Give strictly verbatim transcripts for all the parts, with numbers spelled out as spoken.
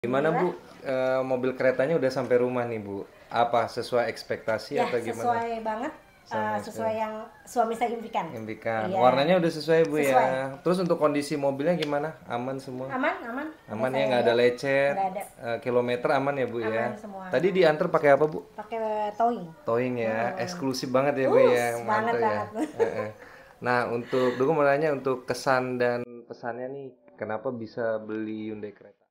Gimana Bu, Eh, mobil keretanya udah sampai rumah nih Bu? Apa sesuai ekspektasi Ya, atau gimana? sesuai banget. Sama Eh, sesuai yang suami saya impikan. impikan. Iya, Warnanya udah sesuai Bu ya. sesuai. Terus untuk kondisi mobilnya gimana? Aman semua? Aman, aman. Udah Aman ya, saya nggak ada lihat, lecet, nggak ada. eh, kilometer aman ya Bu ya. Aman semua. Tadi diantar pakai apa Bu? Pakai towing. Towing ya, Hmm. eksklusif banget ya Bu Uh, ya, banget mantap ya. banget. Eh, eh. Nah untuk, dulu mau nanya untuk kesan dan pesannya nih, kenapa bisa beli Hyundai Creta?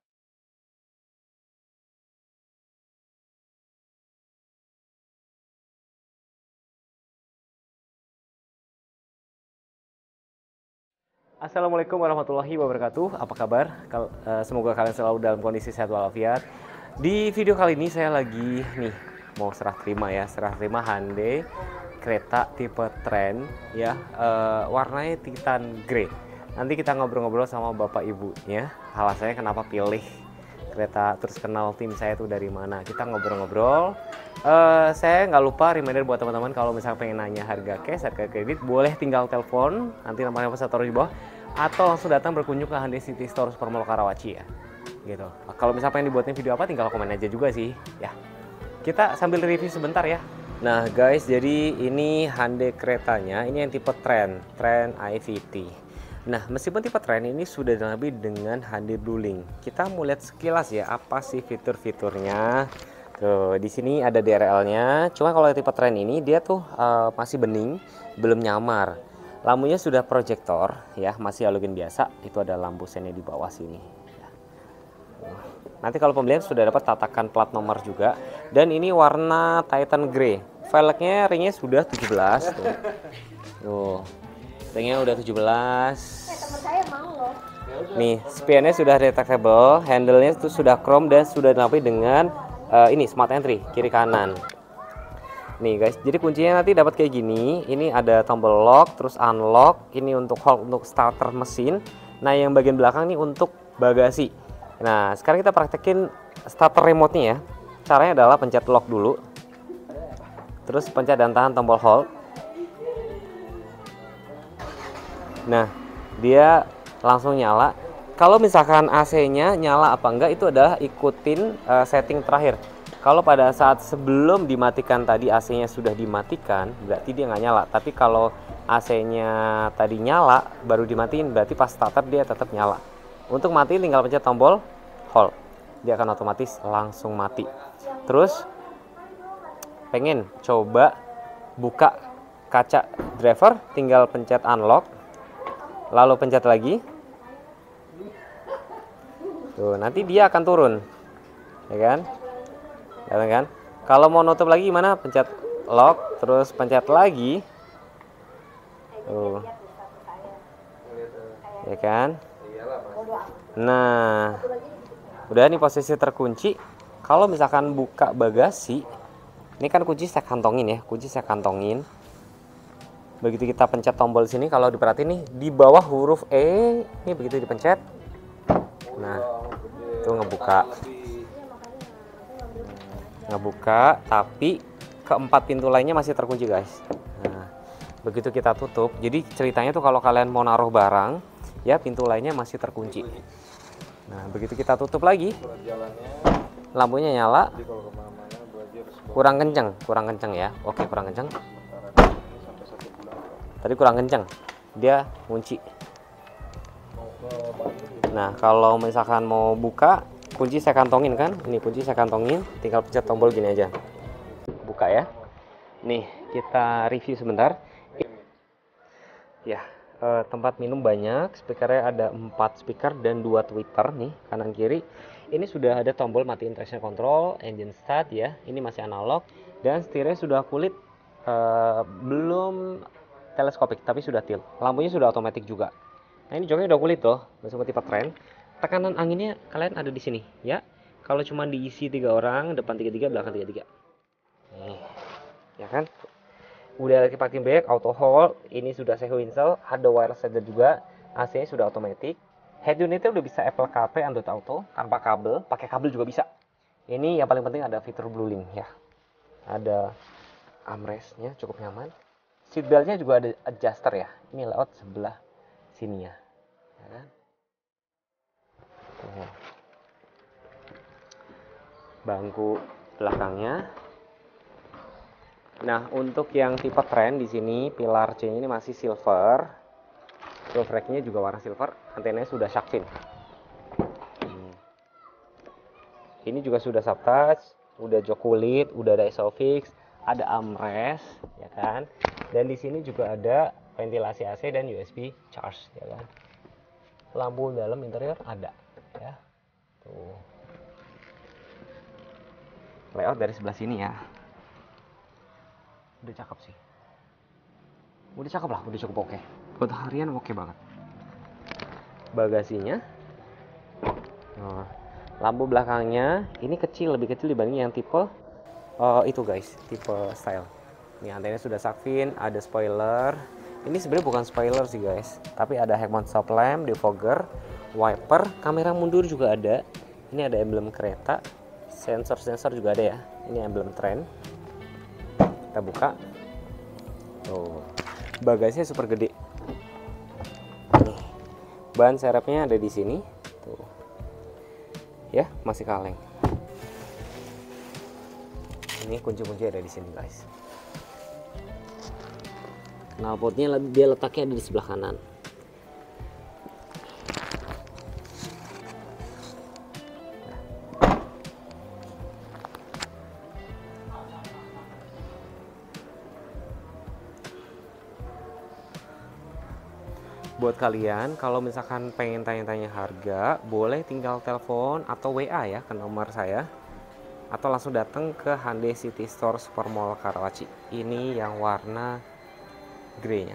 Assalamualaikum warahmatullahi wabarakatuh. Apa kabar? Kal- eh, Semoga kalian selalu dalam kondisi sehat walafiat. Di video kali ini saya lagi nih mau serah terima ya, serah terima Hyundai kereta tipe Trend ya, eh, warnanya Titan Grey. Nanti kita ngobrol-ngobrol sama bapak ibunya. Alasannya kenapa pilih kereta, terus kenal tim saya tuh dari mana. Kita ngobrol-ngobrol. Eh, saya nggak lupa reminder buat teman-teman, kalau misalnya pengen nanya harga cash, harga kredit, boleh tinggal telepon. Nanti nomornya saya taruh di bawah. Atau langsung datang berkunjung ke Hyundai City Store Supermall Karawaci ya. Gitu. Kalau misalnya pengen dibuatin video apa, tinggal komen aja juga sih. Ya. Kita sambil review sebentar ya. Nah guys, jadi ini Hyundai keretanya, ini yang tipe Trend, Trend I V T. Nah, meskipun tipe Trend ini sudah dilengkapi dengan Hyundai Bluelink, kita mau lihat sekilas ya apa sih fitur-fiturnya. Tuh, di sini ada D R L-nya. Cuma kalau tipe Trend ini dia tuh uh, masih bening, belum nyamar. Lampunya sudah proyektor ya, masih halogen biasa. Itu ada lampu sennya di bawah sini. Nanti kalau pembelian sudah dapat tatakan plat nomor juga. Dan ini warna Titan Grey. Velgnya ringnya sudah tujuh belas tuh. Tuh. Ringnya udah tujuh belas. Eh, teman saya mau loh. Nih, spionnya sudah retractable, handle-nya itu sudah chrome dan sudah dilengkapi dengan uh, ini smart entry kiri kanan. Nih guys, jadi kuncinya nanti dapat kayak gini. Ini ada tombol lock, terus unlock. Ini untuk hold untuk starter mesin. Nah, yang bagian belakang nih untuk bagasi. Nah, sekarang kita praktekin starter remote-nya ya. Caranya adalah pencet lock dulu. Terus pencet dan tahan tombol hold. Nah, dia langsung nyala. Kalau misalkan A C-nya nyala apa enggak, itu adalah ikutin uh, setting terakhir. Kalau pada saat sebelum dimatikan tadi A C-nya sudah dimatikan, berarti dia nggak nyala. Tapi kalau A C-nya tadi nyala, baru dimatiin, berarti pas starter dia tetap nyala. Untuk mati tinggal pencet tombol hold. Dia akan otomatis langsung mati. Terus, pengen coba buka kaca driver, tinggal pencet unlock. Lalu pencet lagi. Tuh, nanti dia akan turun. Ya kan? Ya kan? Kalau mau nutup lagi gimana? Pencet lock, terus pencet lagi. Tuh. Ya kan? Nah, udah nih posisi terkunci. Kalau misalkan buka bagasi, ini kan kunci saya kantongin ya, kunci saya kantongin. Begitu kita pencet tombol sini, kalau diperhatiin nih di bawah huruf E, ini begitu dipencet, nah itu ngebuka, ngebuka, tapi keempat pintu lainnya masih terkunci guys. Nah, begitu kita tutup, jadi ceritanya tuh kalau kalian mau naruh barang, ya pintu lainnya masih terkunci. Nah, begitu kita tutup lagi, lampunya nyala, kurang kenceng, kurang kenceng ya, oke kurang kenceng. Tadi kurang kenceng, dia kunci. Nah, kalau misalkan mau buka, kunci saya kantongin kan, ini kunci saya kantongin, tinggal pencet tombol gini aja, buka ya. Nih, kita review sebentar. Ya, eh, tempat minum banyak, speakernya ada empat speaker dan dua tweeter nih, kanan kiri. Ini sudah ada tombol matiin traction control, engine start ya, ini masih analog, dan setirnya sudah kulit, eh, belum teleskopik tapi sudah tilt. Lampunya sudah otomatis juga. Nah, ini joknya udah kulit loh, bersama tipe Trend. Tekanan anginnya kalian ada di sini ya. Kalau cuma diisi tiga orang, depan tiga tiga, belakang tiga tiga. Nih, ya kan? Udah lagi parking brake, auto hold, ini sudah saya install, ada wireless charger juga, A C-nya sudah otomatis. Head unitnya udah bisa Apple CarPlay, Android Auto, tanpa kabel, pakai kabel juga bisa. Ini yang paling penting ada fitur Bluelink ya. Ada armrestnya cukup nyaman. Seatbeltnya juga ada adjuster ya. Ini layout sebelah sini ya. Ya kan? Tuh. bangku belakangnya. Nah, untuk yang tipe trend di sini pilar C-nya ini masih silver. Roof rack-nya juga warna silver, antenanya sudah shark fin. Hmm. Ini juga sudah subtouch, udah jok kulit, udah ada isofix, ada armrest, ya kan? Dan di sini juga ada ventilasi A C dan U S B charge, ya kan? Lampu dalam interior ada, ya. Tuh. Layout dari sebelah sini ya. Udah cakep sih. Udah cakep lah, udah cukup oke. Buat harian oke banget. Bagasinya. Nah, lampu belakangnya ini kecil, lebih kecil dibanding yang tipe uh, itu guys, tipe style. Ini antenanya sudah shark fin, ada spoiler. Ini sebenarnya bukan spoiler sih guys, tapi ada head mount stop lamp, defogger, wiper, kamera mundur juga ada. Ini ada emblem kereta, sensor-sensor juga ada ya. Ini emblem trend. Kita buka. Tuh. Bagasinya super gede. Nih. Ban serepnya ada di sini. Tuh. Ya, masih kaleng. Ini kunci-kunci ada di sini, guys. Knalpotnya dia letaknya ada di sebelah kanan. Buat kalian kalau misalkan pengen tanya-tanya harga, boleh tinggal telepon atau W A ya ke nomor saya, atau langsung datang ke Hyundai City Store Supermall Karawaci. Ini yang warna grey-nya.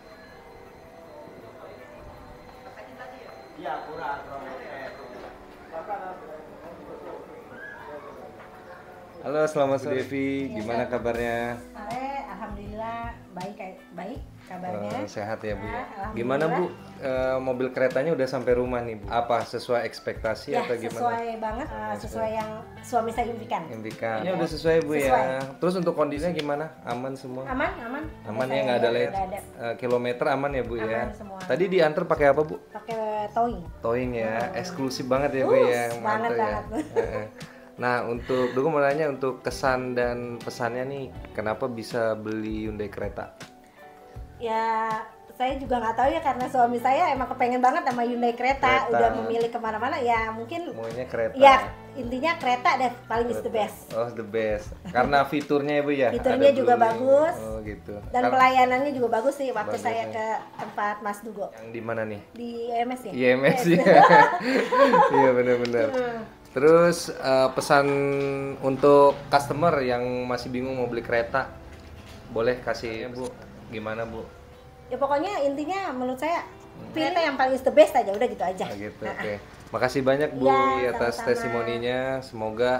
Halo, selamat sore Devi. Gimana kabarnya? Sore, alhamdulillah baik baik kabarnya. Eh, sehat ya Bu ya. Alhamdulillah. Gimana Bu? Eh, mobil keretanya udah sampai rumah nih Bu. Apa sesuai ekspektasi Ya, atau gimana? sesuai banget, uh, sesuai yang suami saya impikan. Impikan. Ini udah sesuai Bu Sesuai. ya. Terus untuk kondisinya gimana? Aman semua? Aman, aman. Aman Udah ya, saya nggak ada lihat, late udah ada. eh, kilometer aman ya Bu ya. Aman semua. Tadi diantar pakai apa Bu? Pakai towing. Towing ya, eksklusif banget ya Bu Uh, ya. banget, Mantap ya. banget. Heeh. Nah, untuk dulu mau nanya untuk kesan dan pesannya nih, kenapa bisa beli Hyundai Creta? Ya, saya juga nggak tahu ya karena suami saya emang kepengen banget sama Hyundai Creta, Creta. udah memilih kemana-mana ya mungkin. Maunya kereta. Ya intinya kereta deh paling is the best. Oh, the best. Karena fiturnya ya Bu ya. Fiturnya ada juga blueling. bagus. Oh, gitu. Dan Kar- pelayanannya juga bagus sih waktu Bagus saya ya. ke tempat Mas Dugo Yang di mana nih? di I M S ya. I M S ya. Iya benar-benar. Terus eh, pesan untuk customer yang masih bingung mau beli kereta, boleh kasih ya, Bu. Gimana Bu? Ya pokoknya intinya menurut saya pilih yang paling is the best aja udah gitu aja. Nah, gitu. Oke. Makasih banyak Bu Iya, atas sama-sama. testimoninya. Semoga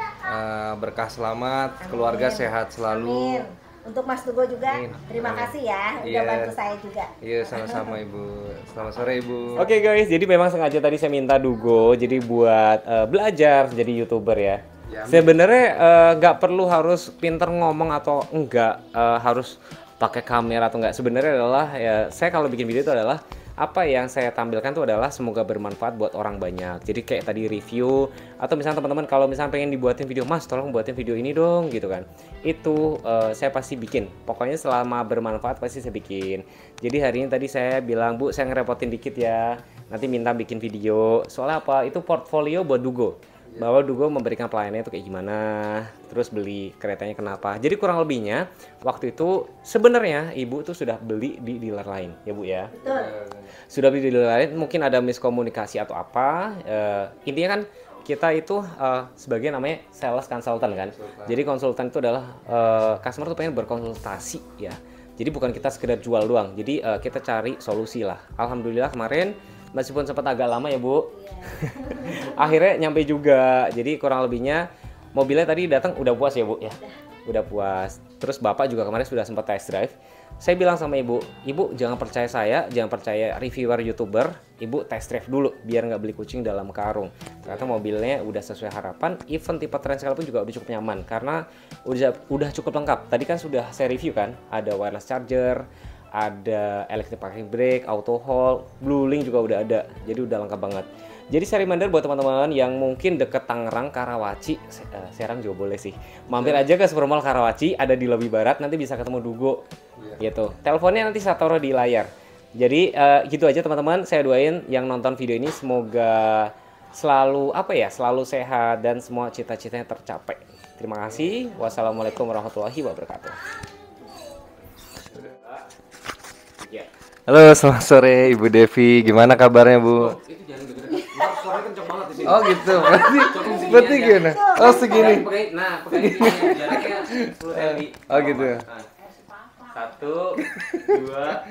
eh, berkah selamat, keluarga sehat selalu. Amin. Untuk Mas Dugo juga Amin. terima Amin. kasih ya udah Iya. bantu saya juga. Iya, sama-sama Ibu. Selamat sore Ibu. Oke guys, jadi memang sengaja tadi saya minta Dugo jadi buat eh, belajar jadi YouTuber ya. Sebenarnya eh, nggak perlu harus pinter ngomong atau enggak eh, harus pakai kamera atau enggak. Sebenarnya adalah ya saya kalau bikin video itu adalah apa yang saya tampilkan itu adalah semoga bermanfaat buat orang banyak. Jadi kayak tadi review atau misalnya teman-teman kalau misalnya pengen dibuatin video, Mas tolong buatin video ini dong gitu kan. Itu eh, saya pasti bikin. Pokoknya selama bermanfaat pasti saya bikin. Jadi hari ini tadi saya bilang, Bu saya ngerepotin dikit ya. Nanti minta bikin video. Soalnya apa? Itu portfolio buat Dugo. Bahwa Dugo memberikan pelayanannya itu kayak gimana, terus beli keretanya kenapa. Jadi kurang lebihnya waktu itu sebenarnya ibu tuh sudah beli di dealer lain ya Bu ya. Betul. Sudah beli di dealer lain, mungkin ada miskomunikasi atau apa. Eh, intinya kan kita itu eh, sebagai namanya sales consultant kan. Jadi konsultan itu adalah eh, customer tuh pengen berkonsultasi ya. Jadi bukan kita sekedar jual doang. Jadi eh, kita cari solusi lah. Alhamdulillah kemarin meskipun sempat agak lama ya Bu. Akhirnya nyampe juga. Jadi kurang lebihnya mobilnya tadi datang udah puas ya Bu ya. Udah puas. Terus Bapak juga kemarin sudah sempat test drive. Saya bilang sama Ibu, Ibu jangan percaya saya, jangan percaya reviewer YouTuber. Ibu test drive dulu biar nggak beli kucing dalam karung. Ternyata mobilnya udah sesuai harapan. Even tipe trend sekalipun juga udah cukup nyaman karena udah udah cukup lengkap. Tadi kan sudah saya review kan, ada wireless charger, ada electric parking brake, auto hold, blue link juga udah ada. Jadi udah lengkap banget. Jadi Salamander buat teman-teman yang mungkin deket Tangerang, Karawaci, uh, Serang juga boleh sih. Mampir aja ke Supermall Karawaci, ada di lobi barat, nanti bisa ketemu Dugo. Yeah. Gitu. Teleponnya nanti saya taruh di layar. Jadi uh, gitu aja teman-teman, saya doain yang nonton video ini semoga selalu apa ya, selalu sehat dan semua cita-citanya tercapai. Terima kasih. Wassalamualaikum warahmatullahi wabarakatuh. Halo, selamat sore Ibu Devi. Gimana kabarnya, Bu? Oh gitu, berarti berarti gimana? Oh segini. Nah, jaraknya sepuluh cm. Oh gitu. Satu, dua.